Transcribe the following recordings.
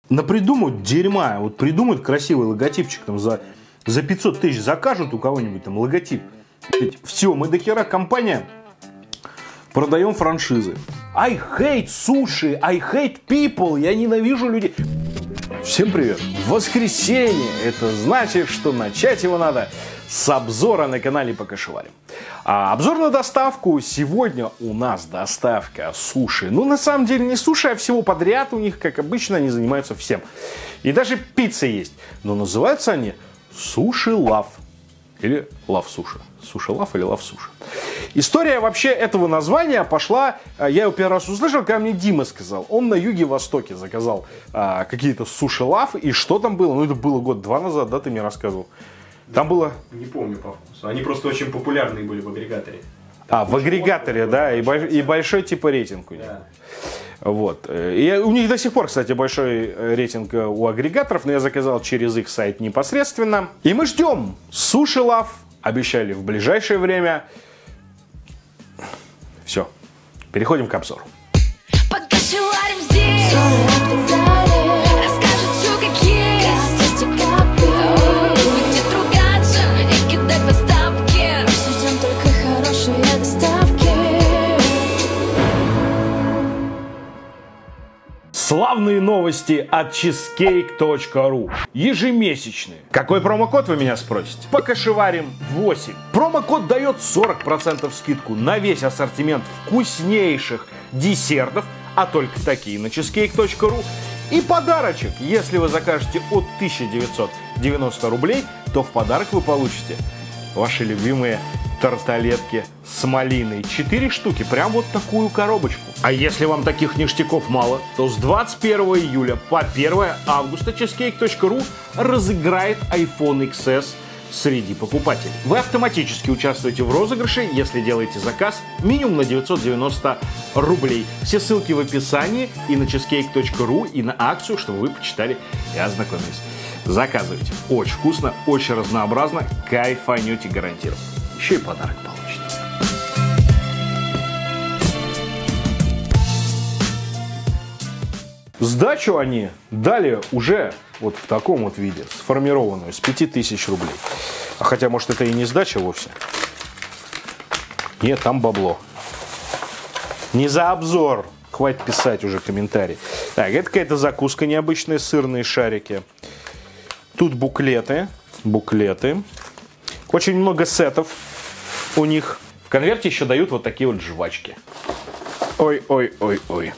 Напридумают дерьма. Вот придумают красивый логотипчик там за 500 тысяч. Закажут у кого-нибудь там логотип. Все, мы до хера компания. Продаем франшизы. I hate sushi, I hate people. Я ненавижу людей. Всем привет. Воскресенье. Это значит, что начать его надо с обзора на канале Покашеварим. Обзор на доставку. Сегодня у нас доставка суши. Ну, на самом деле, не суши, а всего подряд. У них, как обычно, они занимаются всем. И даже пицца есть. Но называются они Суши Лав. Или Лав Суши. Суши Лав или Лав Суши. История вообще этого названия пошла, я его первый раз услышал, когда мне Дима сказал. Он на юге-востоке заказал какие-то суши Лав. И что там было? Ну, это было год-два назад, да, ты мне рассказывал. Там было... Не помню по вкусу. Они просто очень популярные были в агрегаторе. В агрегаторе, да, и большой типа рейтинг у них. Да. Вот. И у них до сих пор, кстати, большой рейтинг у агрегаторов, но я заказал через их сайт непосредственно. И мы ждем Суши Лав. Обещали в ближайшее время. Все. Переходим к обзору. Покашеварим здесь. Расскажет все как есть. Будет ругаться и кидать подставки. Все ждем только хорошие доставки. Славные новости от cheesecake.ru. Ежемесячные. Какой промокод, вы меня спросите? Покашеварим 8. Промокод дает 40% скидку на весь ассортимент вкуснейших десертов, а только такие на cheesecake.ru. И подарочек. Если вы закажете от 1990 рублей, то в подарок вы получите ваши любимые тарталетки с малиной. 4 штуки, прям вот такую коробочку. А если вам таких ништяков мало, то с 21 июля по 1 августа cheesecake.ru разыграет iPhone XS среди покупателей. Вы автоматически участвуете в розыгрыше, если делаете заказ минимум на 990 рублей. Все ссылки в описании и на cheesecake.ru, и на акцию, чтобы вы почитали и ознакомились. Заказывайте. Очень вкусно, очень разнообразно, кайфанете гарантированно. Еще и подарок получите. Сдачу они дали уже вот в таком вот виде, сформированную, с 5000 рублей. А хотя, может, это и не сдача вовсе. Нет, там бабло. Не за обзор. Хватит писать уже комментарии. Так, это какая-то закуска необычная, сырные шарики. Тут буклеты. Очень много сетов у них. В конверте еще дают вот такие вот жвачки. Ой.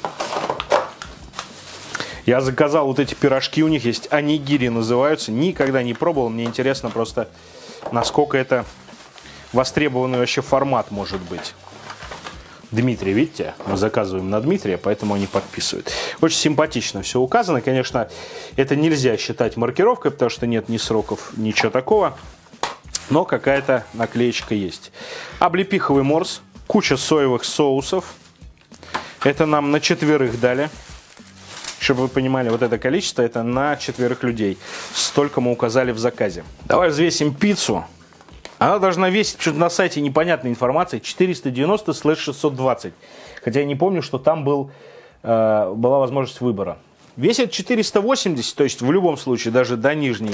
Я заказал вот эти пирожки, у них есть онигири называются. Никогда не пробовал, мне интересно просто, насколько это востребованный вообще формат может быть. Дмитрий, видите, мы заказываем на Дмитрия, поэтому они подписывают. Очень симпатично все указано. Конечно, это нельзя считать маркировкой, потому что нет ни сроков, ничего такого. Но какая-то наклеечка есть. Облепиховый морс, куча соевых соусов. Это нам на 4 дали. Чтобы вы понимали, вот это количество, это на 4 людей. Столько мы указали в заказе. Давай взвесим пиццу. Она должна весить, что-то на сайте непонятной информации, 490/620. Хотя я не помню, что там была возможность выбора. Весит 480, то есть в любом случае даже до нижней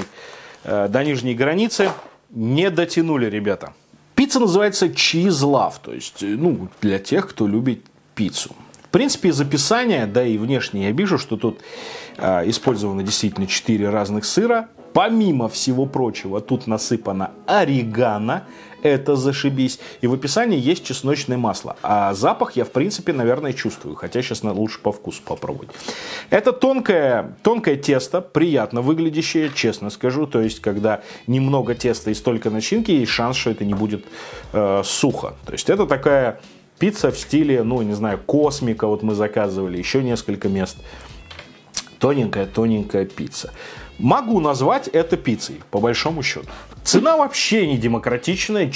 границы не дотянули ребята. Пицца называется Cheese Love, то есть для тех, кто любит пиццу. В принципе, из описания, да и внешне я вижу, что тут использовано действительно 4 разных сыра. Помимо всего прочего, тут насыпано орегано, это зашибись. И в описании есть чесночное масло. А запах я, в принципе, наверное, чувствую. Хотя сейчас надо лучше по вкусу попробовать. Это тонкое тесто, приятно выглядящее, честно скажу. То есть, когда немного теста и столько начинки, есть шанс, что это не будет сухо. То есть, это такая пицца в стиле, не знаю, космика. Вот мы заказывали, еще несколько мест. Тоненькая пицца. Могу назвать это пиццей, по большому счету. Цена вообще не демократичная,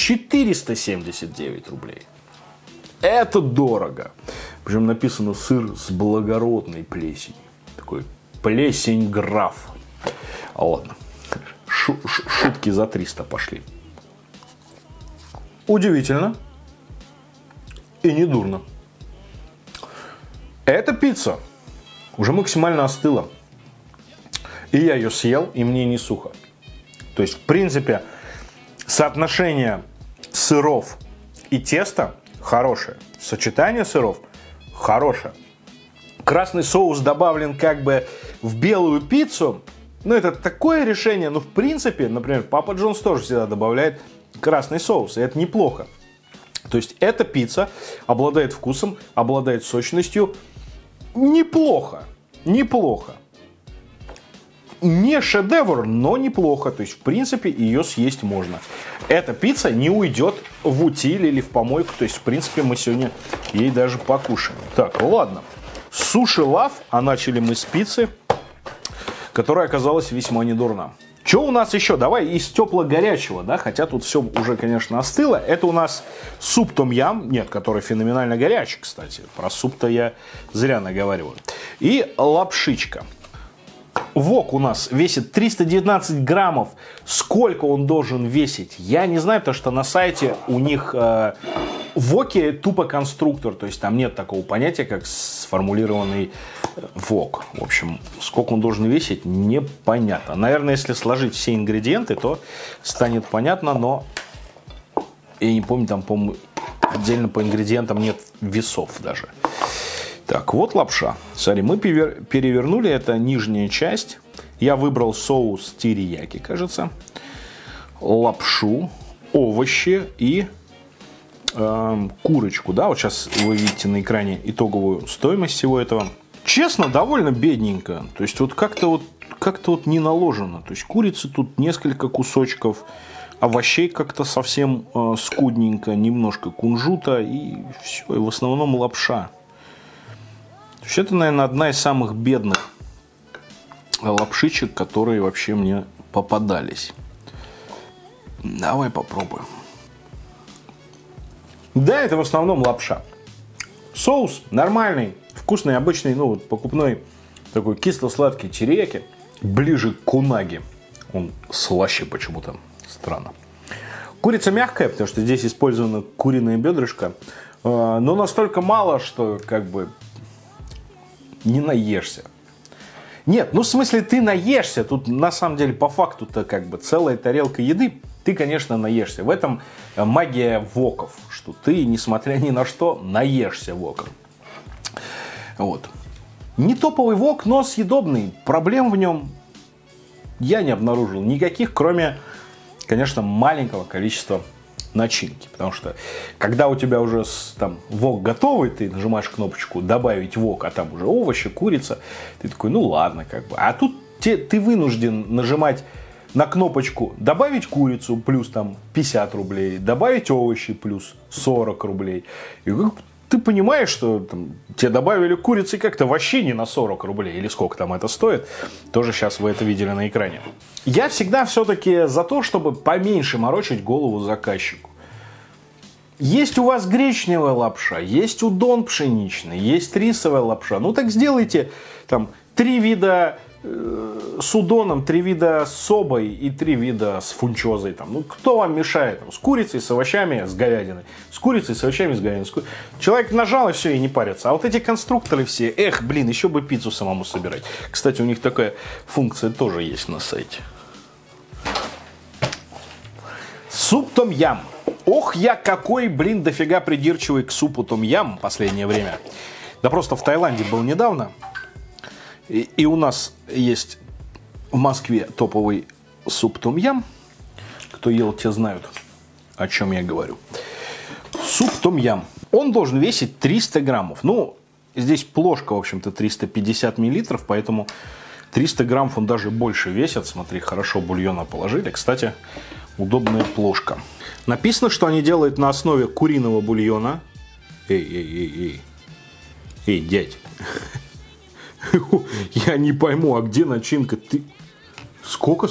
479 рублей. Это дорого. Причем написано сыр с благородной плесенью. Такой плесень граф. Ладно. Шутки за 300 пошли. Удивительно. И не дурно. Эта пицца уже максимально остыла. И я ее съел, и мне не сухо. То есть, в принципе, соотношение сыров и теста хорошее. Сочетание сыров хорошее. Красный соус добавлен как бы в белую пиццу. Ну, это такое решение. Но, в принципе, например, Папа Джонс тоже всегда добавляет красный соус. И это неплохо. То есть, эта пицца обладает вкусом, обладает сочностью. Неплохо. Неплохо. Не шедевр, но неплохо. То есть, в принципе, ее съесть можно. Эта пицца не уйдет в утиль или в помойку. То есть, в принципе, мы сегодня ей даже покушаем. Так, ладно. Суши лав, а начали мы с пиццы, которая оказалась весьма недурна. Что у нас еще? Давай из тепло-горячего, да, хотя тут все уже, конечно, остыло. Это у нас суп том-ям, нет, который феноменально горячий, кстати. Про суп-то я зря наговариваю. И лапшичка. Вок у нас весит 319 граммов. Сколько он должен весить, я не знаю, потому что на сайте у них воки тупо конструктор. То есть там нет такого понятия, как сформулированный вок. В общем, сколько он должен весить, непонятно. Наверное, если сложить все ингредиенты, то станет понятно, но я не помню, там, по-моему, отдельно по ингредиентам нет весов даже. Так, вот лапша. Смотри, мы перевернули, это нижняя часть. Я выбрал соус терияки, кажется. Лапшу, овощи и курочку. Да, вот сейчас вы видите на экране итоговую стоимость всего этого. Честно, довольно бедненько. То есть вот как-то не наложено. То есть курицы тут несколько кусочков, овощей как-то совсем скудненько, немножко кунжута и все. И в основном лапша. То есть это, наверное, одна из самых бедных лапшичек, которые вообще мне попадались. Давай попробуем. Да, это в основном лапша. Соус нормальный, вкусный, обычный, ну вот покупной, такой кисло-сладкий терияки, ближе к унаги. Он слаще почему-то, странно. Курица мягкая, потому что здесь использовано куриное бедрышко, но настолько мало, что как бы не наешься. Нет, ну в смысле ты наешься, тут на самом деле по факту-то как бы целая тарелка еды, ты, конечно, наешься. В этом магия воков, что ты, несмотря ни на что, наешься воком. Вот. Не топовый вок, но съедобный. Проблем в нем я не обнаружил никаких, кроме, конечно, маленького количества начинки. Потому что, когда у тебя уже там вок готовый, ты нажимаешь кнопочку «Добавить вок», а там уже овощи, курица, ты такой, ну ладно, как бы. А тут ты вынужден нажимать на кнопочку «Добавить курицу» плюс там 50 рублей, «Добавить овощи» плюс 40 рублей. И ты понимаешь, что там, тебе добавили курицы как-то вообще не на 40 рублей, или сколько там это стоит. Тоже сейчас вы это видели на экране. Я всегда все-таки за то, чтобы поменьше морочить голову заказчику. Есть у вас гречневая лапша, есть удон пшеничный, есть рисовая лапша. Ну так сделайте там 3 вида с удоном, 3 вида с собой и 3 вида с фунчозой. Там. Ну, кто вам мешает? Там, с курицей, с овощами, с говядиной. С курицей, с овощами, с говядиной. Человек нажал и все, и не парится. А вот эти конструкторы все, эх, блин, еще бы пиццу самому собирать. Кстати, у них такая функция тоже есть на сайте. Суп том-ям. Ох, я какой, блин, дофига придирчивый к супу том-ям в последнее время. Да просто в Таиланде был недавно. И у нас есть в Москве топовый суп том-ям. Кто ел, те знают, о чем я говорю. Суп том-ям. Он должен весить 300 граммов. Ну, здесь плошка, в общем-то, 350 миллилитров, поэтому 300 граммов он даже больше весит. Смотри, хорошо бульона положили. Кстати, удобная плошка. Написано, что они делают на основе куриного бульона. Эй, дядь. Я не пойму, а где начинка? Ты сколько?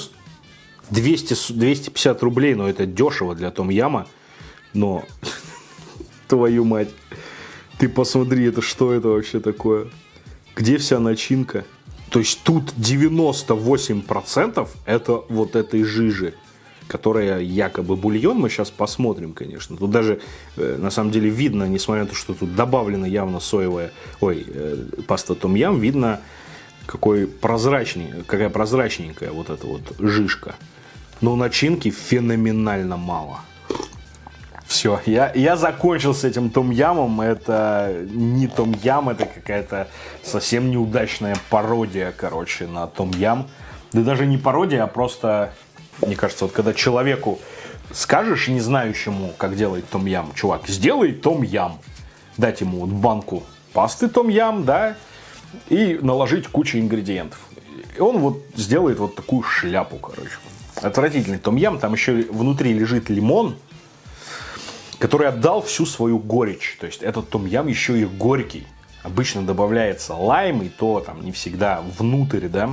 250 рублей, но это дешево для том-яма. Но, твою мать, ты посмотри, это что это вообще такое? Где вся начинка? То есть тут 98% это вот этой жижи, которая якобы бульон. Мы сейчас посмотрим, конечно. Тут даже, на самом деле, видно, несмотря на то, что тут добавлена явно соевая, паста том-ям, видно какая прозрачненькая вот эта вот жижка. Но начинки феноменально мало. Все, я закончил с этим том-ямом. Это не том-ям, это какая-то совсем неудачная пародия, короче, на том-ям. Да даже не пародия, а просто, мне кажется, вот когда человеку скажешь, не знающему, как делать том-ям, чувак, сделай том-ям. Дать ему вот банку пасты том-ям, да, и наложить кучу ингредиентов. И он вот сделает вот такую шляпу, короче. Отвратительный том-ям, там еще внутри лежит лимон, который отдал всю свою горечь. То есть этот том-ям еще и горький. Обычно добавляется лайм, и то там не всегда внутрь, да.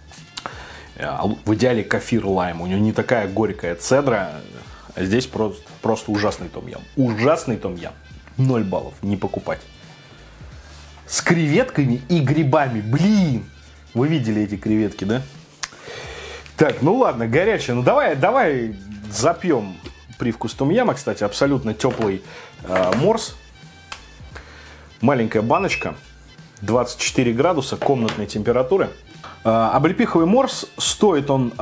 В идеале кефир лайм. У него не такая горькая цедра. А здесь просто ужасный том-ям. Ужасный том-ям. 0 баллов. Не покупать. С креветками и грибами. Блин. Вы видели эти креветки, да? Так, ну ладно, горячее. Ну давай запьем привкус том-яма. Кстати, абсолютно теплый морс. Маленькая баночка. 24 градуса комнатной температуры. Облепиховый морс, стоит он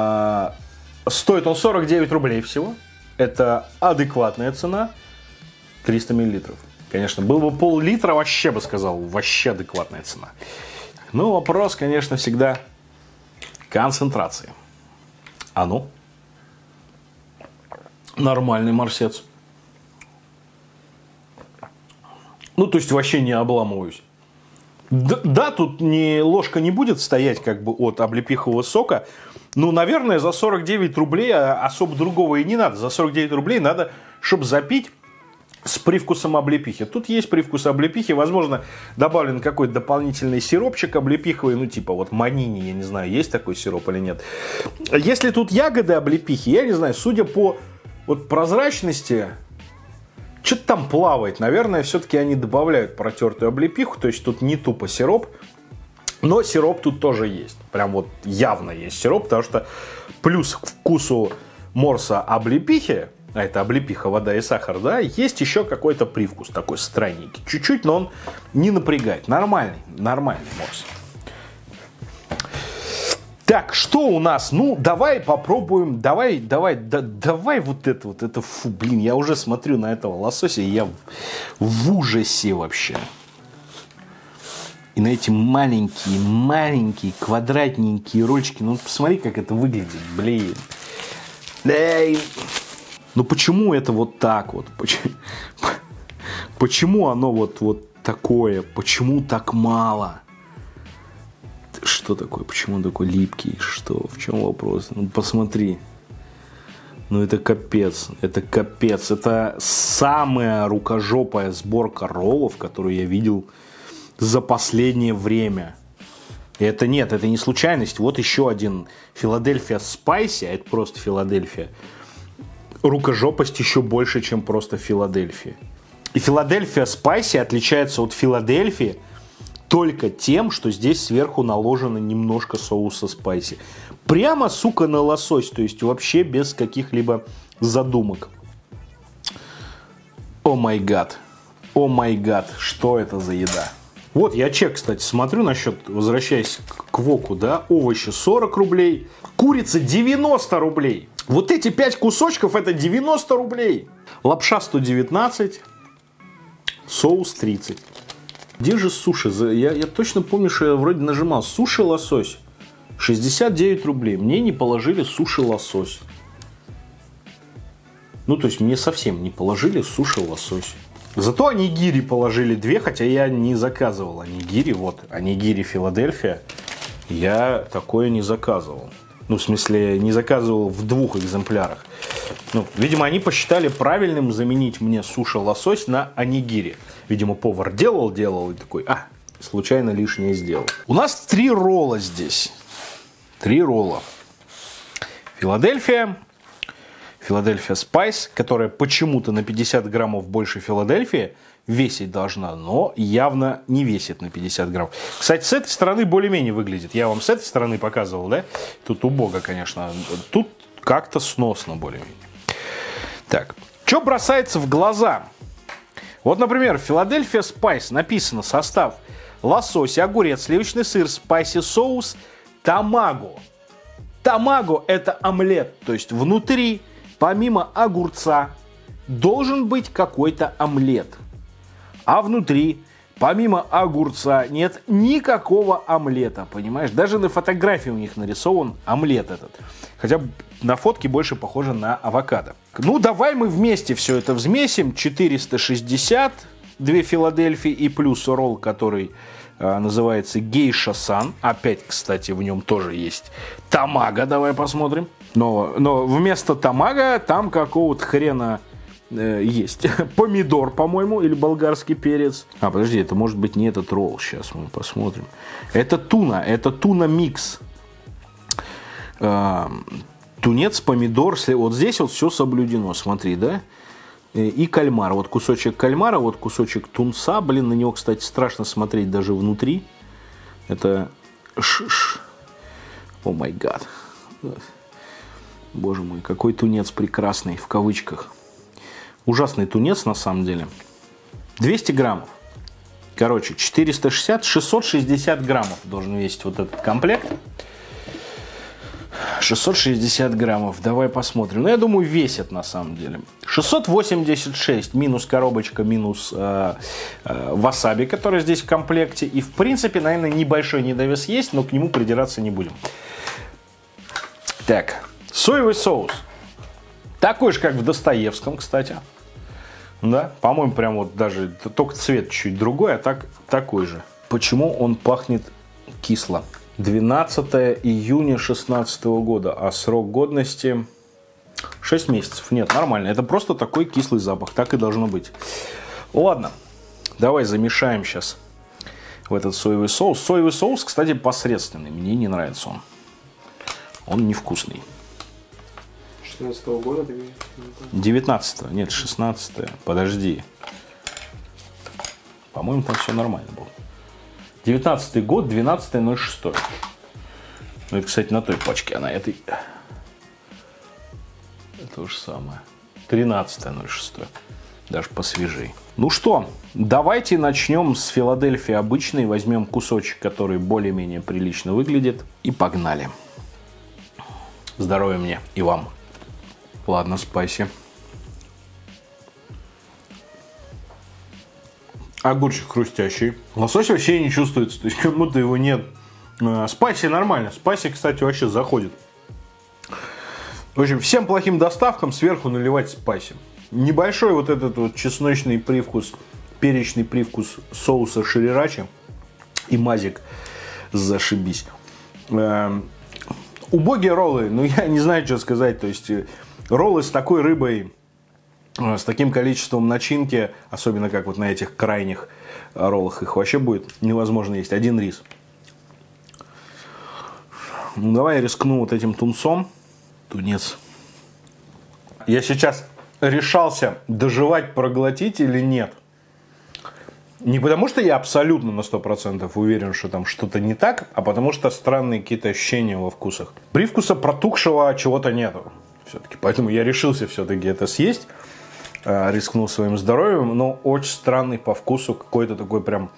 49 рублей всего. Это адекватная цена. 300 миллилитров. Конечно, был бы пол-литра, вообще бы сказал, вообще адекватная цена. Ну, вопрос, конечно, всегда концентрации. А ну? Нормальный морсец. Ну, то есть вообще не обламываюсь. Да, тут ложка не будет стоять как бы от облепихового сока. Ну, наверное, за 49 рублей особо другого и не надо. За 49 рублей надо, чтобы запить с привкусом облепихи. Тут есть привкус облепихи. Возможно, добавлен какой-то дополнительный сиропчик облепиховый. Ну, типа вот манини, я не знаю, есть такой сироп или нет. Если тут ягоды облепихи, я не знаю, судя по вот прозрачности... Что-то там плавает. Наверное, все-таки они добавляют протертую облепиху. То есть тут не тупо сироп. Но сироп тут тоже есть. Прям вот явно есть сироп. Потому что плюс к вкусу морса облепихи, а это облепиха, вода и сахар, да, есть еще какой-то привкус такой странненький. Чуть-чуть, но он не напрягает. Нормальный морс. Так, что у нас? Ну, давай попробуем, давай вот это, фу, блин, я уже смотрю на этого лосося, и я в ужасе вообще. И на эти маленькие, квадратненькие рольчики, ну, посмотри, как это выглядит, блин. Ну, почему это вот так вот? Почему оно вот такое? Почему так мало? Что такое? Почему он такой липкий? Что? В чем вопрос? Ну, посмотри. Ну, это капец. Это капец. Это самая рукожопая сборка роллов, которую я видел за последнее время. И это нет, это не случайность. Вот еще один Филадельфия Спайси, а это просто Филадельфия. Рукожопость еще больше, чем просто Филадельфия. И Филадельфия Спайси отличается от Филадельфии только тем, что здесь сверху наложено немножко соуса спайси. Прямо, сука, на лосось. То есть вообще без каких-либо задумок. О май гад. О май гад. Что это за еда? Вот я чек, кстати, смотрю насчет, возвращаясь к воку, да. Овощи 40 рублей. Курица 90 рублей. Вот эти 5 кусочков это 90 рублей. Лапша 119. Соус 30. Где же суши? Я точно помню, что я вроде нажимал. Суши лосось. 69 рублей. Мне не положили суши лосось. Ну, то есть, мне совсем не положили суши лосось. Зато онигири положили 2, хотя я не заказывал онигири. Вот, онигири Филадельфия. Я такое не заказывал. Ну, в смысле, не заказывал в 2 экземплярах. Ну, видимо, они посчитали правильным заменить мне суши-лосось на онигири. Видимо, повар делал и такой, случайно лишнее сделал. У нас 3 ролла здесь. 3 ролла. Филадельфия Спайс, которая почему-то на 50 граммов больше Филадельфии весить должна, но явно не весит на 50 граммов. Кстати, с этой стороны более-менее выглядит. Я вам с этой стороны показывал, да? Тут убого, конечно. Тут как-то сносно более-менее. Так, что бросается в глаза? Вот, например, Филадельфия Спайс написано состав лосось, огурец, сливочный сыр, спайси соус, тамаго. Тамаго – это омлет, то есть внутри, помимо огурца, должен быть какой-то омлет. А внутри, помимо огурца, нет никакого омлета, понимаешь? Даже на фотографии у них нарисован омлет этот. Хотя на фотке больше похоже на авокадо. Ну, давай мы вместе все это взмесим. 460, 2 Филадельфии и плюс ролл, который называется Гейша-сан. Опять, кстати, в нем тоже есть тамаго. Давай посмотрим. Но вместо тамаго там какого-то хрена есть. Помидор, по-моему, или болгарский перец. А, подожди, это может быть не этот ролл. Сейчас мы посмотрим. Это туна-микс. Тунец, помидор. Вот здесь вот все соблюдено. Смотри, да? И кальмар. Вот кусочек кальмара, вот кусочек тунца. Блин, на него, кстати, страшно смотреть даже внутри. Это о май гад. Боже мой, какой тунец прекрасный, в кавычках. Ужасный тунец, на самом деле. 200 граммов. Короче, 660 граммов должен весить вот этот комплект. 660 граммов. Давай посмотрим. Ну, я думаю, весит на самом деле. 686 минус коробочка, минус васаби, который здесь в комплекте. И, в принципе, наверное, небольшой недовес есть, но к нему придираться не будем. Так, соевый соус. Такой же, как в Достоевском, кстати. Да, по-моему, прям вот даже только цвет чуть другой, а так такой же. Почему он пахнет кисло? 12 июня 2016 года, а срок годности 6 месяцев. Нет, нормально. Это просто такой кислый запах. Так и должно быть. Ладно, давай замешаем сейчас в этот соевый соус. Соевый соус, кстати, посредственный. Мне не нравится он. Он невкусный. 16-го года? 19-го, нет, 16-го. Подожди. По-моему, там все нормально было. 19-й год, 12.06. Ну, это, кстати, на той пачке, а на этой... Это то же самое. 13.06. Даже посвежей. Ну что, давайте начнем с Филадельфии обычной. Возьмем кусочек, который более-менее прилично выглядит. И погнали. Здоровья мне и вам. Ладно, спайси. Огурчик хрустящий. Лосось вообще не чувствуется, то есть как будто его нет. Спайси нормально. Спайси, кстати, вообще заходит. В общем, всем плохим доставкам сверху наливать спайси. Небольшой вот этот вот чесночный привкус, перечный привкус соуса шрирачи и мазик зашибись. Убогие роллы, ну я не знаю, что сказать. То есть роллы с такой рыбой, с таким количеством начинки, особенно как вот на этих крайних роллах, их вообще будет невозможно есть. Один рис. Ну, давай я рискну вот этим тунцом. Тунец. Я сейчас решался дожевать, проглотить или нет. Не потому что я абсолютно на 100% уверен, что там что-то не так, а потому что странные какие-то ощущения во вкусах. Привкуса протухшего чего-то нету. Все-таки. Поэтому я решился все-таки это съесть. Рискнул своим здоровьем. Но очень странный по вкусу. Какой-то такой прям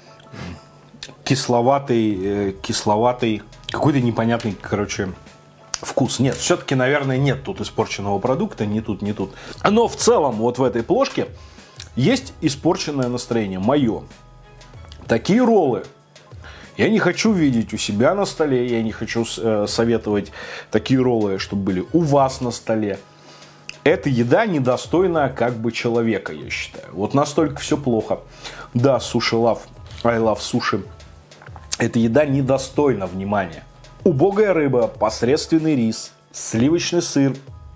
кисловатый, какой-то непонятный, короче, вкус. Нет, все-таки, наверное, нет тут испорченного продукта. Не тут, не тут. Но в целом вот в этой плошке есть испорченное настроение. Мое. Такие роллы я не хочу видеть у себя на столе. Я не хочу советовать такие роллы, чтобы были у вас на столе. Эта еда недостойна как бы человека, я считаю. Вот настолько все плохо. Да, Sushi Love, I love sushi. Эта еда недостойна внимания. Убогая рыба, посредственный рис, сливочный сыр.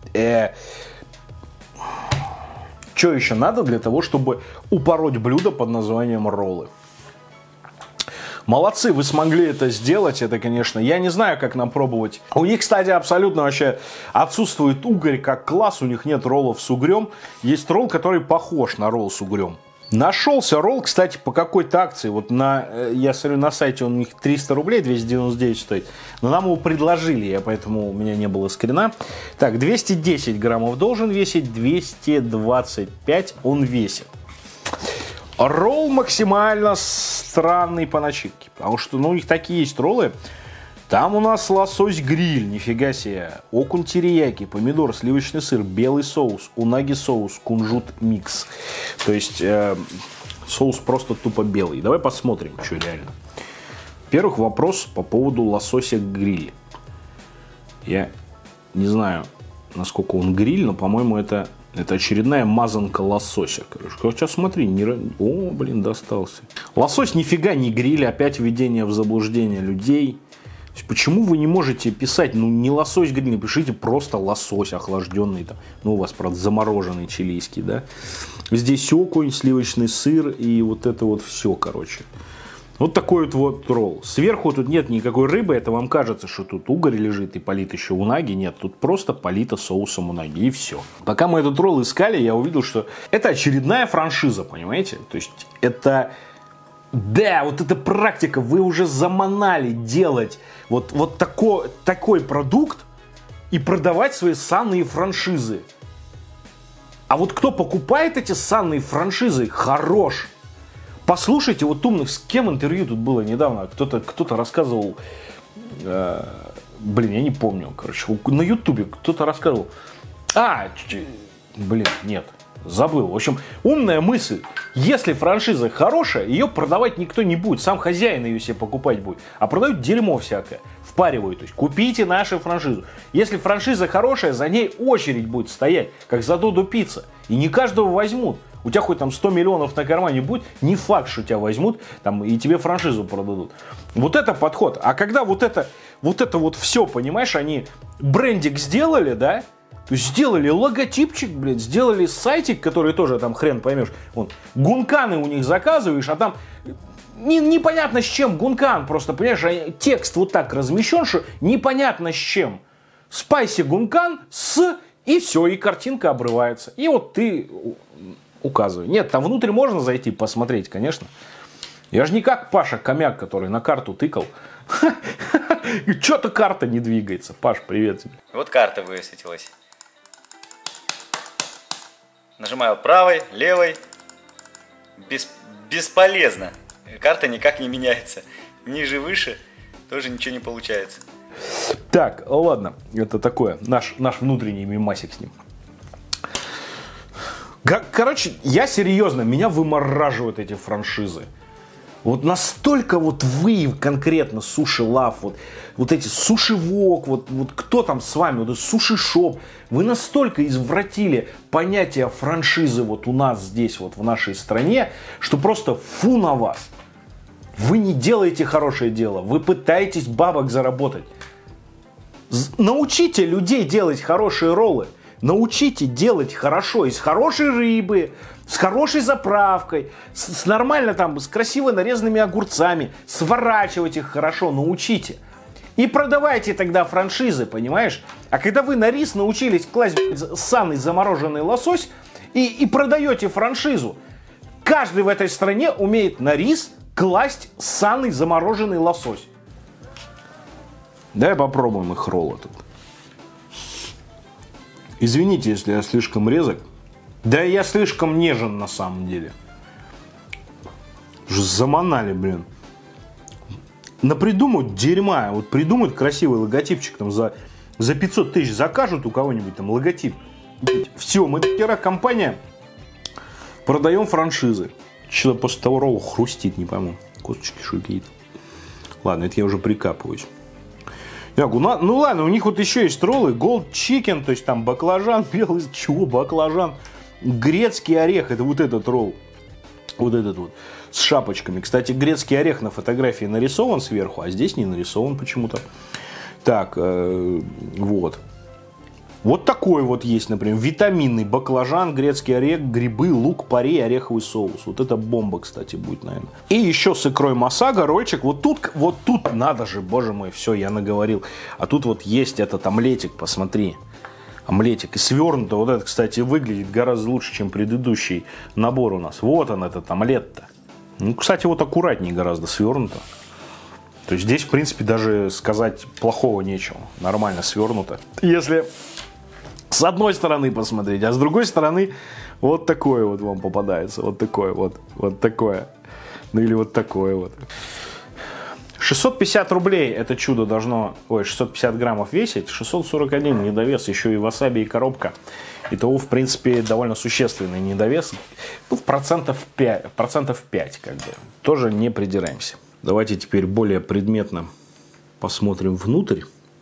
Что еще надо для того, чтобы упороть блюдо под названием роллы? Молодцы, вы смогли это сделать. Это, конечно, я не знаю, как нам пробовать. У них, кстати, абсолютно вообще отсутствует угорь как класс. У них нет роллов с угрем. Есть ролл, который похож на ролл с угрем. Нашелся ролл, кстати, по какой-то акции. Вот я смотрю, на сайте он у них 300 рублей, 299 стоит. Но нам его предложили, поэтому у меня не было скрина. Так, 210 граммов должен весить, 225 он весит. Ролл максимально странный по начинке. Потому что, ну, у них такие есть роллы. Там у нас лосось-гриль, нифига себе. Окунь терияки, помидор, сливочный сыр, белый соус, унаги соус, кунжут микс. То есть соус просто тупо белый. Давай посмотрим, что реально. Во-первых, вопрос по поводу лосося-гриль. Я не знаю, насколько он гриль, но, по-моему, это очередная мазанка лосося. Короче, хотя смотри, о, блин, достался. Лосось нифига не гриль, опять введение в заблуждение людей. Почему вы не можете писать, ну, не лосось гриль, напишите просто лосось охлажденный, там, ну, у вас, правда, замороженный чилийский, да. Здесь окунь, сливочный сыр и вот это вот все, короче. Вот такой вот ролл. Сверху тут нет никакой рыбы, это вам кажется, что тут угорь лежит и полит еще унаги. Нет, тут просто полито соусом унаги и все. Пока мы этот ролл искали, я увидел, что это очередная франшиза, понимаете? То есть это... Да, вот эта практика, вы уже заманали делать вот такой продукт и продавать свои санные франшизы. А вот кто покупает эти санные франшизы, хорош. Послушайте, вот умных, с кем интервью тут было недавно, кто-то рассказывал, блин, я не помню, короче, на ютубе кто-то рассказывал, нет, забыл. В общем, умная мысль, если франшиза хорошая, ее продавать никто не будет, сам хозяин ее себе покупать будет, а продают дерьмо всякое, впаривают, то есть купите нашу франшизу. Если франшиза хорошая, за ней очередь будет стоять, как за Додо Пицца, и не каждого возьмут. У тебя хоть там 100 миллионов на кармане будет, не факт, что тебя возьмут там, и тебе франшизу продадут. Вот это подход. А когда вот это все, понимаешь, они брендик сделали, да, то есть сделали логотипчик, блядь, сделали сайтик, который тоже там хрен поймешь. Вон, гунканы у них заказываешь, а там непонятно с чем гункан, просто, понимаешь, текст вот так размещен, что непонятно с чем. Спайси гункан с... И все, и картинка обрывается. И вот ты... указываю. Нет, там внутрь можно зайти, посмотреть, конечно. Я же не как Паша Комяк, который на карту тыкал. Что-то карта не двигается. Паш, привет тебе. Вот карта высветилась. Нажимаю правой, левой. Бесполезно. Карта никак не меняется. Ниже, выше тоже ничего не получается. Так, ладно. Это такое. Наш внутренний мемасик с ним. Короче, я серьезно, меня вымораживают эти франшизы. Вот настолько вот вы конкретно Суши Лав, вот эти Суши Вок, вот кто там с вами, вот Суши Шоп, вы настолько извратили понятие франшизы вот у нас здесь, вот в нашей стране, что просто фу на вас. Вы не делаете хорошее дело, вы пытаетесь бабок заработать. Научите людей делать хорошие роллы. Научите делать хорошо, из хорошей рыбы, с хорошей заправкой, с нормально там, с красиво нарезанными огурцами, сворачивать их хорошо, научите. И продавайте тогда франшизы, понимаешь? А когда вы на рис научились класть ссаный замороженный лосось и продаете франшизу, каждый в этой стране умеет на рис класть ссаный замороженный лосось. Давай попробуем их роллы тут. Извините, если я слишком резок. Да я слишком нежен на самом деле. Уже заманали, блин. Напридумают дерьма. Вот придумают красивый логотипчик там за 500 тысяч. Закажут у кого-нибудь там логотип. Все, мы хера компания. Продаем франшизы. Что-то после того ролла хрустит, не пойму. Косточки что какие-то. Ладно, это я уже прикапываюсь. Ну ладно, у них вот еще есть роллы, Gold Chicken, то есть там баклажан, белый, чего баклажан, грецкий орех, это вот этот ролл, вот этот вот, с шапочками. Кстати, грецкий орех на фотографии нарисован сверху, а здесь не нарисован почему-то. Так, вот. Вот такой вот есть, например, витаминный баклажан, грецкий орех, грибы, лук, парей, ореховый соус. Вот это бомба, кстати, будет, наверное. И еще с икрой масага, рольчик. Вот тут надо же, боже мой, все, я наговорил. А тут вот есть этот омлетик, посмотри. Омлетик. И свернуто. Вот это, кстати, выглядит гораздо лучше, чем предыдущий набор у нас. Вот он, этот омлет-то. Ну, кстати, вот аккуратнее гораздо свернуто. То есть здесь, в принципе, даже сказать плохого нечего. Нормально свернуто. С одной стороны посмотреть, а с другой стороны вот такое вот вам попадается. Вот такое вот. Вот такое. Ну или вот такое вот. 650 рублей это чудо должно... Ой, 650 граммов весить. 641 недовес. Еще и васаби, и коробка. Итого, в принципе, довольно существенный недовес. Ну, в процентов 5, как бы. Тоже не придираемся. Давайте теперь более предметно посмотрим внутрь.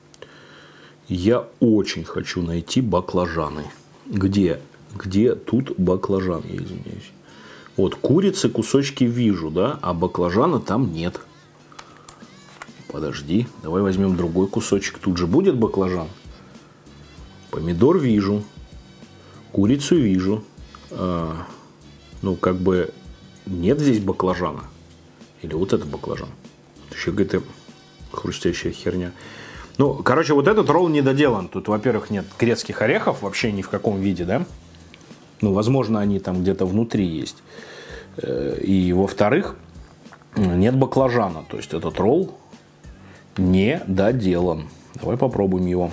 Я очень хочу найти баклажаны. Где тут баклажан, я извиняюсь. Вот, курицы кусочки вижу, да, а баклажана там нет. Подожди, давай возьмем другой кусочек. Тут же будет баклажан. Помидор вижу. Курицу вижу. Ну, как бы нет здесь баклажана. Или вот это баклажан. Еще какая-то хрустящая херня. Ну, короче, вот этот ролл не доделан. Тут, во-первых, нет грецких орехов вообще ни в каком виде, да? Ну, возможно, они там где-то внутри есть. И, во-вторых, нет баклажана. То есть, этот ролл не доделан. Давай попробуем его.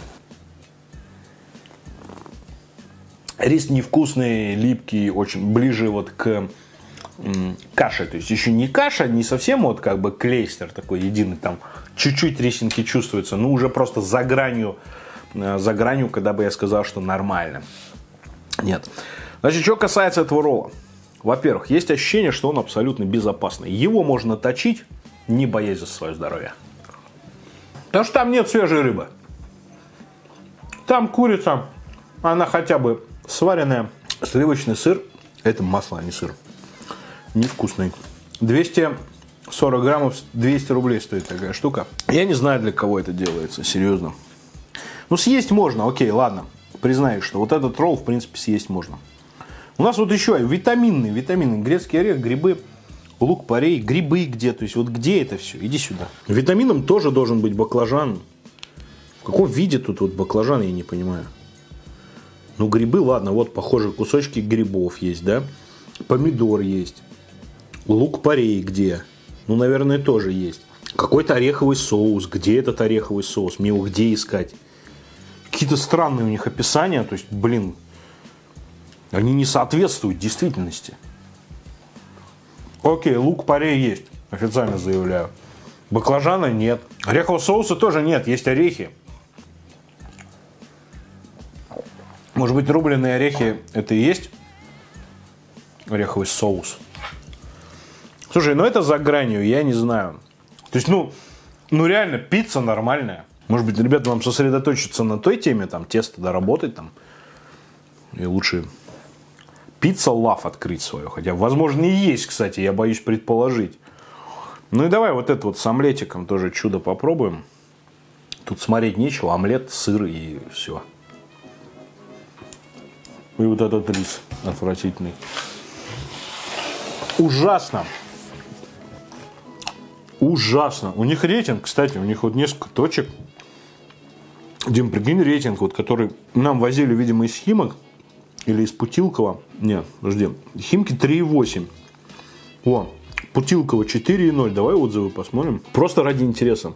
Рис невкусный, липкий, очень ближе вот к каше. То есть, еще не каша, не совсем вот как бы клейстер такой единый. Там чуть-чуть рисинки чувствуются, но уже просто за гранью, когда бы я сказал, что нормально. Нет. Значит, что касается этого ролла. Во-первых, есть ощущение, что он абсолютно безопасный. Его можно точить, не боясь за свое здоровье. Потому что там нет свежей рыбы. Там курица, она хотя бы сваренная. Сливочный сыр, это масло, а не сыр. Невкусный. 240 граммов, 200 рублей стоит такая штука. Я не знаю, для кого это делается, серьезно. Ну, съесть можно, окей, ладно. Признаю, что вот этот ролл, в принципе, съесть можно. У нас вот еще витаминный. Грецкий орех, грибы, лук-порей, грибы где. То есть, вот где это все? Иди сюда. Витамином тоже должен быть баклажан. В каком виде тут вот баклажан, я не понимаю. Ну, грибы, ладно, вот, похоже, кусочки грибов есть, да? Помидор есть. Лук-порей где? Ну, наверное, тоже есть. Какой-то ореховый соус. Где этот ореховый соус? Мне его где искать? Какие-то странные у них описания. То есть, блин, они не соответствуют действительности. Окей, лук-порей есть. Официально заявляю. Баклажана нет. Орехового соуса тоже нет. Есть орехи. Может быть, рубленые орехи это и есть ореховый соус? Слушай, ну это за гранью, я не знаю. То есть, ну реально, пицца нормальная. Может быть, ребята, вам сосредоточиться на той теме, там, тесто доработать, там. И лучше пицца лав открыть свою. Хотя, возможно, и есть, кстати, я боюсь предположить. Ну и давай вот это вот с омлетиком тоже чудо попробуем. Тут смотреть нечего, омлет, сыр и все. И вот этот рис отвратительный. Ужасно. Ужасно. У них рейтинг, кстати, у них вот несколько точек. Дим, прикинь, рейтинг, вот, который нам возили, видимо, из Химок или из Путилкова. Нет, подожди. Химки 3,8. О, Путилкова 4,0. Давай отзывы посмотрим. Просто ради интереса.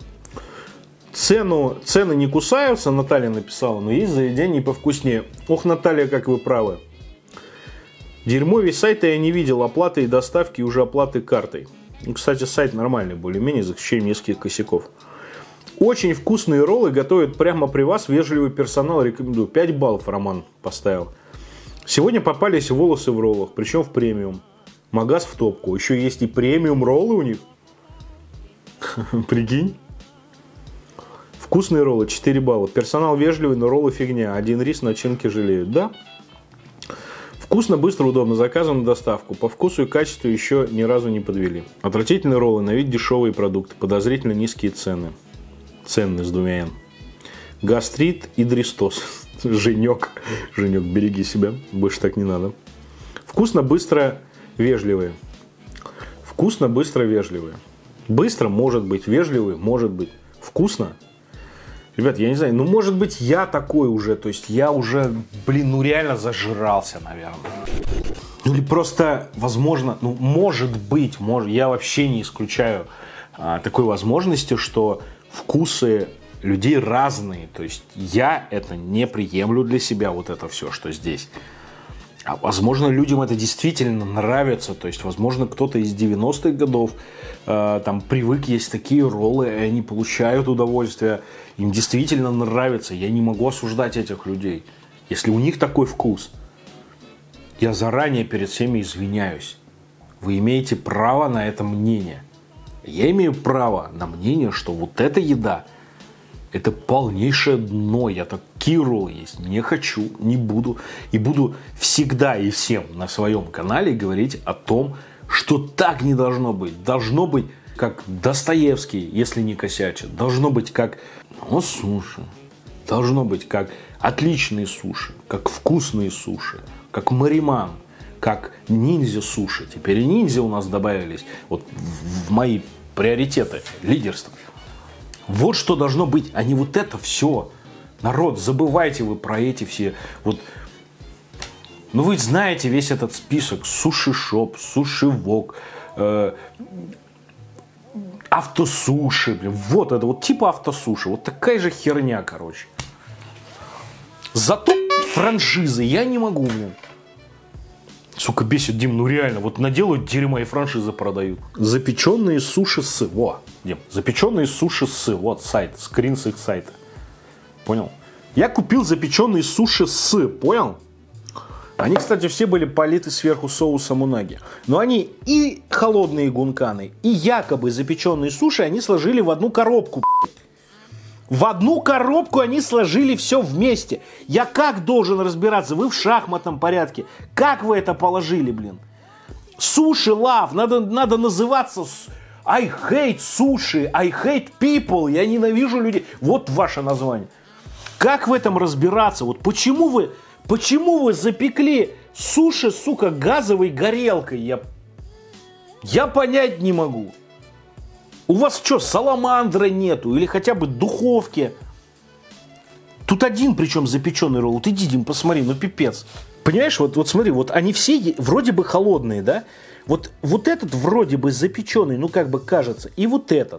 Цены не кусаются, Наталья написала, но есть заведения повкуснее. Ох, Наталья, как вы правы. Дерьмо, весь сайт я не видел. Оплаты и доставки, уже оплаты картой. Ну, кстати, сайт нормальный, более-менее, за исключением нескольких косяков. Очень вкусные роллы готовят прямо при вас. Вежливый персонал, рекомендую. 5 баллов Роман поставил. Сегодня попались волосы в роллах, причем в премиум. Магаз в топку. Еще есть и премиум роллы у них. Прикинь. Вкусные роллы, 4 балла. Персонал вежливый, но роллы фигня. Один рис, начинки жалеют. Да? Вкусно, быстро, удобно. Заказываем на доставку. По вкусу и качеству еще ни разу не подвели. Отвратительные роллы, на вид дешевые продукты. Подозрительно низкие цены. Ценные с 2 Н. Гастрит и дристоз. Женек. Женек, береги себя. Больше так не надо. Вкусно, быстро, вежливые. Вкусно, быстро, вежливые. Быстро может быть, вежливый может быть. Вкусно. Ребят, я не знаю, ну может быть я такой уже, то есть я уже, блин, ну реально зажрался, наверное. Ну или просто, возможно, ну может быть, я вообще не исключаю такой возможности, что вкусы людей разные. То есть я это не приемлю для себя, вот это все, что здесь. А возможно, людям это действительно нравится. То есть, возможно, кто-то из 90-х годов там привык есть такие роллы, и они получают удовольствие. Им действительно нравится. Я не могу осуждать этих людей. Если у них такой вкус, я заранее перед всеми извиняюсь. Вы имеете право на это мнение. Я имею право на мнение, что вот эта еда — это полнейшее дно. Я такие роллы есть не хочу, не буду. И буду всегда и всем на своем канале говорить о том, что так не должно быть. Должно быть, как Достоевский, если не косячит. Должно быть, как суши. Должно быть, как отличные суши, как вкусные суши, как Мариман, как ниндзя суши. Теперь и ниндзя у нас добавились вот в мои приоритеты лидерства. Вот что должно быть, а не вот это все. Народ, забывайте вы про эти все. Вот. Ну вы знаете весь этот список. Суши-шоп, суши-вок, автосуши. Блин. Вот это вот типа автосуши. Вот такая же херня, короче. Зато франшизы я не могу, блин. Сука, бесит, Дим, ну реально, вот наделают дерьма и франшизы продают. Запеченные суши с... Во, Дим, запеченные суши с... Вот сайт, скрин с их сайта. Понял? Я купил запеченные суши с... Понял? Они, кстати, все были политы сверху соусом унаги. Но они и холодные гунканы, и якобы запеченные суши они сложили в одну коробку. В одну коробку они сложили все вместе. Я как должен разбираться? Вы в шахматном порядке. Как вы это положили, блин? Суши лав. Надо называться I hate sushi. I hate people. Я ненавижу людей. Вот ваше название. Как в этом разбираться? Вот почему вы запекли суши, сука, газовой горелкой? Я понять не могу. У вас что, саламандры нету? Или хотя бы духовки? Тут один, причем запеченный ролл. Вот иди, Дим, посмотри, ну пипец. Понимаешь, вот смотри, вот они все вроде бы холодные, да? Вот этот вроде бы запеченный, ну как бы кажется. И вот этот.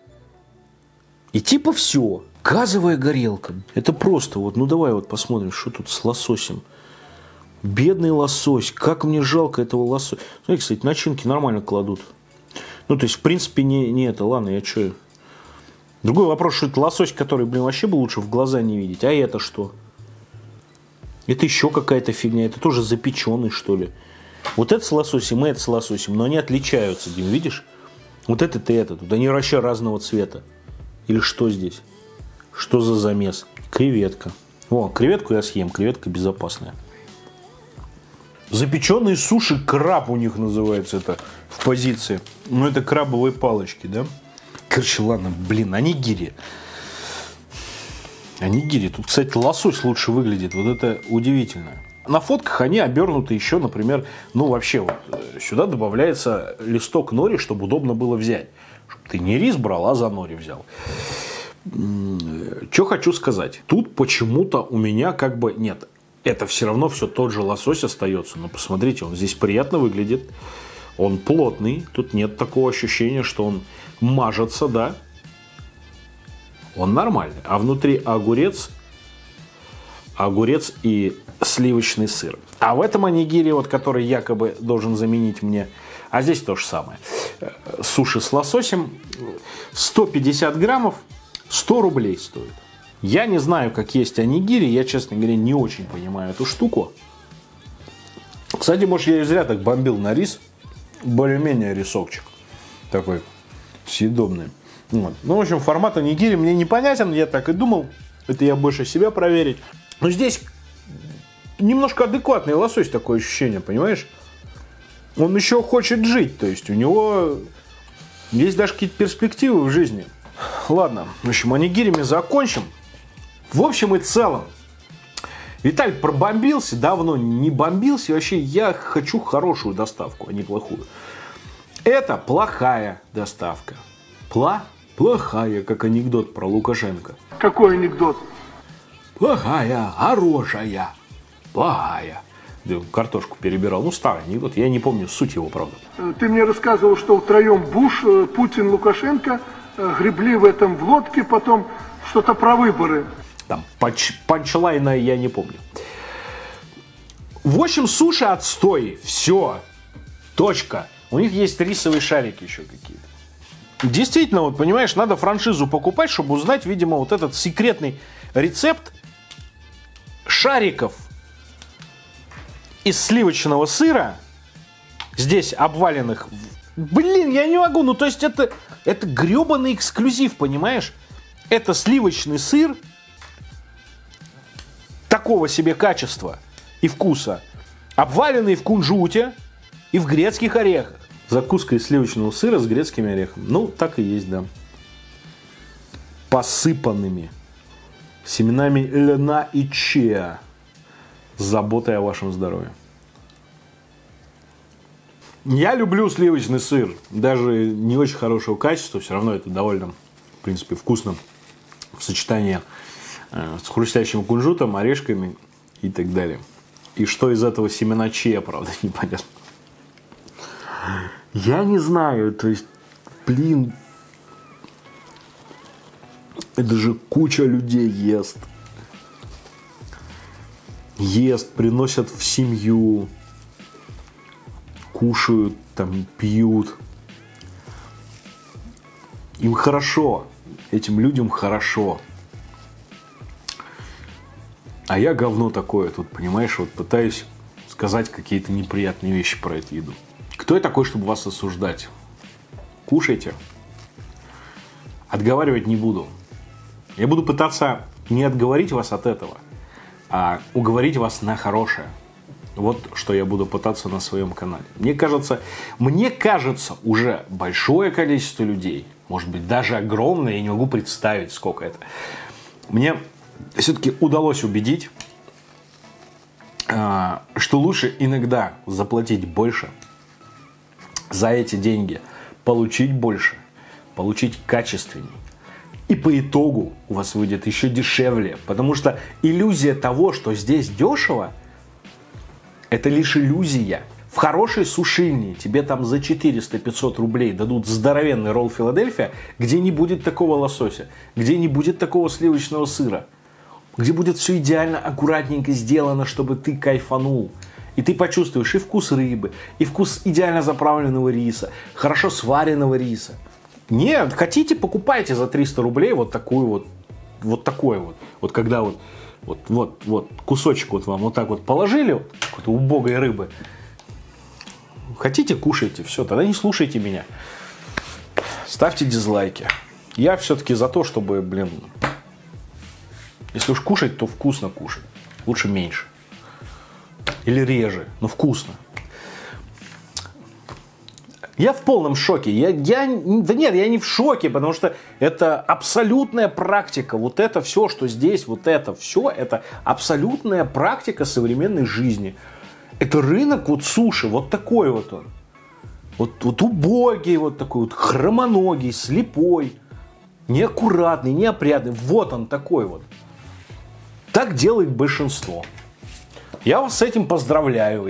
И типа все. Газовая горелка. Это просто вот, ну давай вот посмотрим, что тут с лососем. Бедный лосось. Как мне жалко этого лосося. Смотри, кстати, начинки нормально кладут. Ну, то есть, в принципе, не это. Ладно, я что... Другой вопрос, что это лосось, который, блин, вообще бы лучше в глаза не видеть. А это что? Это еще какая-то фигня. Это тоже запеченный, что ли. Вот это с лососем и это с лососем. Но они отличаются, Дим, видишь? Вот этот и этот. Вот они вообще разного цвета. Или что здесь? Что за замес? Креветка. О, креветку я съем. Креветка безопасная. Запеченные суши, краб у них называется это в позиции. Ну, это крабовые палочки, да? Короче, ладно, блин, онигири. Онигири. Тут, кстати, лосось лучше выглядит. Вот это удивительно. На фотках они обернуты еще, например, ну, вообще, вот сюда добавляется листок нори, чтобы удобно было взять. Чтобы ты не рис брал, а за нори взял. Что хочу сказать. Тут почему-то у меня как бы нет. Это все равно все тот же лосось остается. Но посмотрите, он здесь приятно выглядит. Он плотный. Тут нет такого ощущения, что он мажется, да. Он нормальный. А внутри огурец и сливочный сыр. А в этом онигири, вот, который якобы должен заменить мне... А здесь то же самое. Суши с лососем. 150 граммов. 100 рублей стоит. Я не знаю, как есть онигири. Я, честно говоря, не очень понимаю эту штуку. Кстати, может, я и зря так бомбил на рис. Более-менее рисочек. Такой съедобный. Вот. Ну, в общем, формат онигири мне непонятен. Я так и думал. Это я больше себя проверить. Но здесь немножко адекватный лосось, такое ощущение, понимаешь? Он еще хочет жить. То есть у него есть даже какие-то перспективы в жизни. Ладно, в общем, онигирями закончим. В общем и целом, Виталий пробомбился, давно не бомбился. И вообще я хочу хорошую доставку, а не плохую. Это плохая доставка. Плохая, как анекдот про Лукашенко. Какой анекдот? Плохая, хорошая, плохая. Картошку перебирал. Ну, старый анекдот. Я не помню суть его, правда. Ты мне рассказывал, что втроем Буш, Путин, Лукашенко гребли в этом в лодке, потом что-то про выборы. Там панчлайна я не помню. В общем, суши отстой. Все. Точка. У них есть рисовые шарики еще какие-то. Действительно, вот понимаешь, надо франшизу покупать, чтобы узнать, видимо, вот этот секретный рецепт шариков из сливочного сыра, здесь обваленных. Блин, я не могу, ну то есть это гребаный эксклюзив, понимаешь? Это сливочный сыр такого себе качества и вкуса, обваленный в кунжуте и в грецких орехах. Закуска из сливочного сыра с грецкими орехами. Ну, так и есть, да. Посыпанными семенами льна и чиа. С заботой о вашем здоровье. Я люблю сливочный сыр. Даже не очень хорошего качества. Все равно это довольно, в принципе, вкусно. В сочетании с хрустящим кунжутом, орешками и так далее. И что из этого семена чиа, правда, непонятно. Я не знаю, то есть, блин, это же куча людей ест. Ест, приносят в семью, кушают, там, пьют. Им хорошо, этим людям хорошо. А я говно такое тут, понимаешь, вот пытаюсь сказать какие-то неприятные вещи про эту еду. Кто я такой, чтобы вас осуждать? Кушайте. Отговаривать не буду. Я буду пытаться не отговорить вас от этого, а уговорить вас на хорошее. Вот что я буду пытаться на своем канале. Мне кажется, уже большое количество людей, может быть, даже огромное, я не могу представить, сколько это. Мне все-таки удалось убедить, что лучше иногда заплатить больше, за эти деньги получить больше, получить качественней. И по итогу у вас выйдет еще дешевле. Потому что иллюзия того, что здесь дешево, это лишь иллюзия. В хорошей сушильне тебе там за 400-500 рублей дадут здоровенный ролл Филадельфия, где не будет такого лосося, где не будет такого сливочного сыра, где будет все идеально, аккуратненько сделано, чтобы ты кайфанул. И ты почувствуешь и вкус рыбы, и вкус идеально заправленного риса, хорошо сваренного риса. Нет, хотите, покупайте за 300 рублей вот такую вот такой вот. Вот когда вот кусочек вот вам вот так вот положили, вот, какой-то убогой рыбы. Хотите, кушайте, все, тогда не слушайте меня. Ставьте дизлайки. Я все-таки за то, чтобы, блин, если уж кушать, то вкусно кушать. Лучше меньше. Или реже, но вкусно. Я в полном шоке. Да нет, я не в шоке, потому что это абсолютная практика. Вот это все, что здесь, вот это все, это абсолютная практика современной жизни. Это рынок вот суши, вот такой вот он. Вот убогий, вот такой вот хромоногий, слепой, неаккуратный, неопрятный. Вот он такой вот. Так делает большинство. Я вас с этим поздравляю.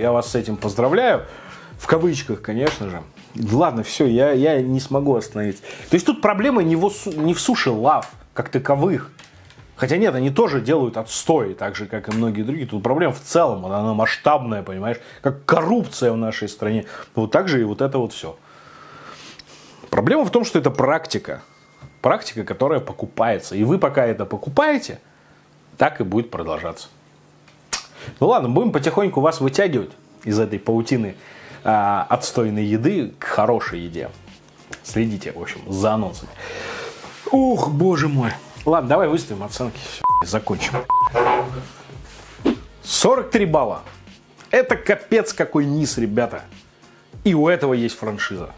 В кавычках, конечно же. Ладно, все, я не смогу остановиться. То есть тут проблема не в суши лав, как таковых. Хотя нет, они тоже делают отстой, так же, как и многие другие. Тут проблема в целом, она масштабная, понимаешь? Как коррупция в нашей стране. Вот так же и вот это вот все. Проблема в том, что это практика. Практика, которая покупается. И вы пока это покупаете, так и будет продолжаться. Ну ладно, будем потихоньку вас вытягивать из этой паутины отстойной еды к хорошей еде. Следите, в общем, за анонсами. Ух, боже мой. Ладно, давай выставим оценки. Все, закончим. 43 балла. Это капец какой низ, ребята. И у этого есть франшиза.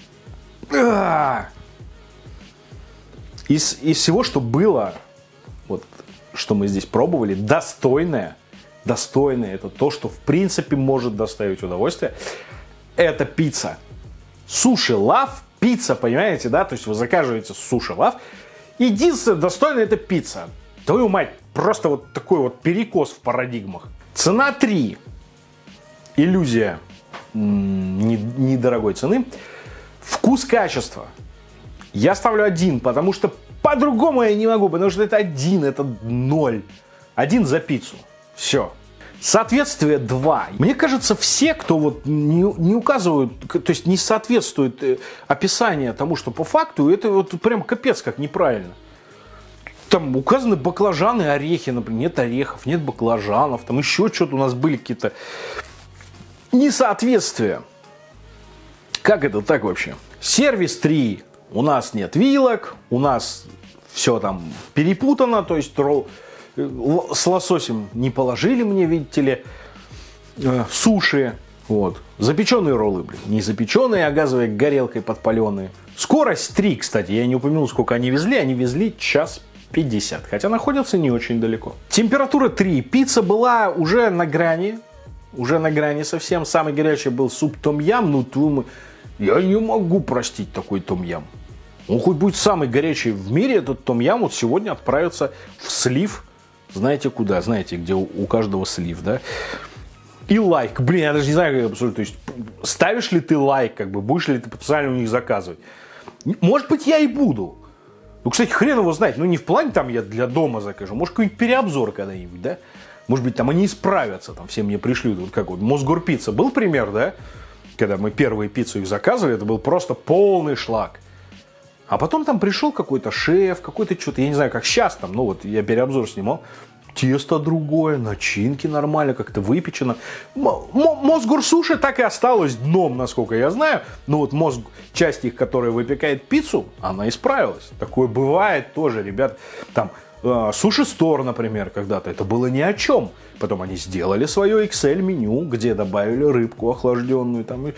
Из всего, что было, вот, что мы здесь пробовали, достойное, это то, что в принципе может доставить удовольствие, это пицца. Суши-лав, пицца, понимаете, да? То есть вы заказываете суши-лав. Единственное достойное это пицца. Твою мать, просто вот такой вот перекос в парадигмах. Цена 3. Иллюзия недорогой цены. Вкус-качество. Я ставлю 1, потому что по-другому я не могу, потому что это 1, это 0. 1 за пиццу. Все. Соответствие 2. Мне кажется, все, кто вот не указывают, то есть не соответствует описание тому, что по факту, это вот прям капец как неправильно. Там указаны баклажаны, орехи, например. Нет орехов, нет баклажанов. Там еще что-то у нас были какие-то несоответствия. Как это так вообще? Сервис 3. У нас нет вилок, у нас все там перепутано, то есть с лососем не положили мне, видите ли, суши, вот. Запеченные роллы, блин, не запеченные, а газовой горелкой подпаленные. Скорость 3, кстати, я не упомянул, сколько они везли 1:50, хотя находился не очень далеко. Температура 3, пицца была уже на грани совсем, самый горячий был суп том-ям, ну, я не могу простить такой том-ям. Он хоть будет самый горячий в мире, этот том-ям вот сегодня отправится в слив. Знаете куда? Знаете, где у каждого слив, да? И лайк. Блин, я даже не знаю, как абсолютно. То есть, ставишь ли ты лайк, как бы, будешь ли ты потенциально у них заказывать? Может быть, я и буду. Ну, кстати, хрен его знает. Ну, не в плане там я для дома закажу. Может, какой-нибудь переобзор когда-нибудь, да? Может быть, там они исправятся, там все мне пришлют. Вот как вот Мосгорпицца. Был пример, да? Когда мы первую пиццу их заказывали, это был просто полный шлак. А потом там пришел какой-то шеф, какой-то что-то, я не знаю, как сейчас там, ну вот я переобзор снимал. Тесто другое, начинки нормально, как-то выпечено. Мосгорсуши так и осталось дном, насколько я знаю. Но вот часть их, которая выпекает пиццу, она исправилась. Такое бывает тоже, ребят. Там Суши Стор, например, когда-то это было ни о чем. Потом они сделали свое Excel-меню, где добавили рыбку охлажденную. Там, и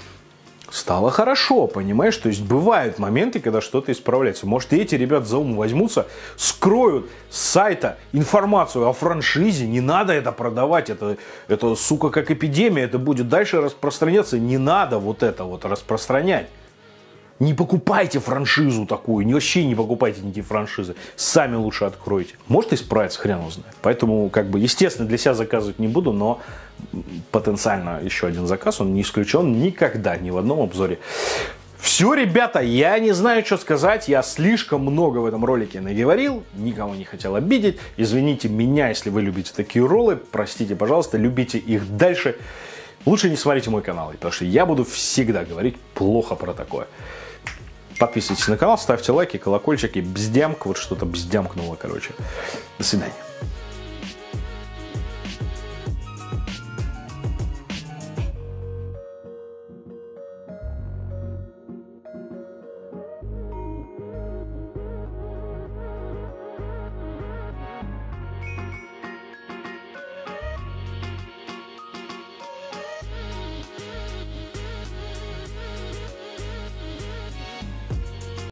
стало хорошо, понимаешь? То есть бывают моменты, когда что-то исправляется. Может, и эти ребята за ум возьмутся, скроют с сайта информацию о франшизе. Не надо это продавать. Это сука, как эпидемия. Это будет дальше распространяться. Не надо вот это вот распространять. Не покупайте франшизу такую, вообще не покупайте никакие франшизы. Сами лучше откройте. Может исправиться, хрен его знает. Поэтому, как бы, естественно, для себя заказывать не буду, но потенциально еще один заказ, он не исключен никогда, ни в одном обзоре. Все, ребята, я не знаю, что сказать. Я слишком много в этом ролике наговорил. Никого не хотел обидеть. Извините меня, если вы любите такие роллы. Простите, пожалуйста, любите их дальше. Лучше не смотрите мой канал, потому что я буду всегда говорить плохо про такое. Подписывайтесь на канал, ставьте лайки, колокольчики, бздямк. Вот что-то бздямкнуло, короче. До свидания.